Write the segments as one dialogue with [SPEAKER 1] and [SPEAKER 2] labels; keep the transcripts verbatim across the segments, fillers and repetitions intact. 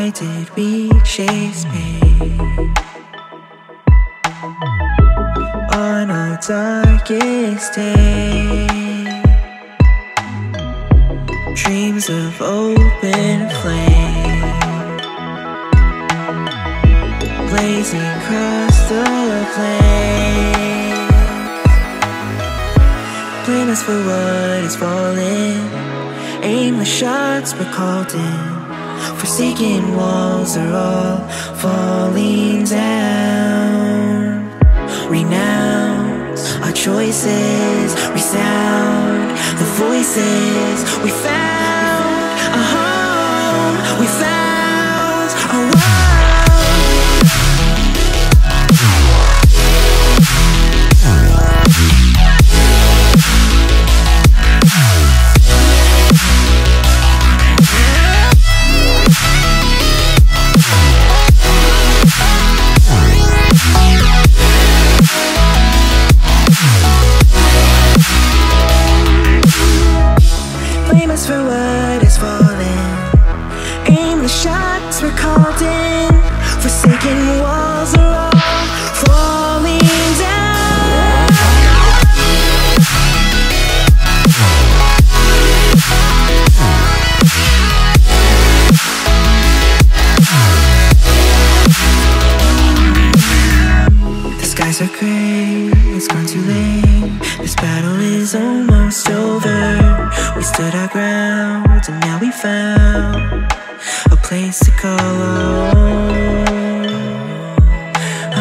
[SPEAKER 1] Why did we chase pain on our darkest day? Dreams of open flame blazing across the plain. Blame us for what is falling. Aimless shots were called in. Forsaken walls are all falling down. Renounce our choices, resound the voices. We found a home, we found a world. For what is falling, aimless shots were called in. Forsaken walls are all falling down. The skies are gray, it's gone too late. This battle is almost over. We stood our ground, and now we found a place to call home. Oh,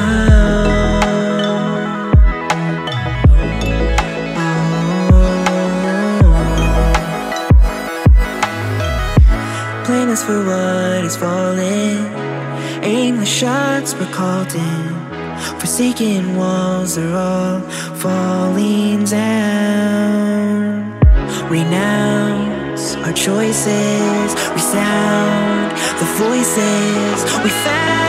[SPEAKER 1] oh. Blame us for what is falling. Aimless shots were called in. Forsaken walls are all falling down. Renounce our choices, resound the voices we found.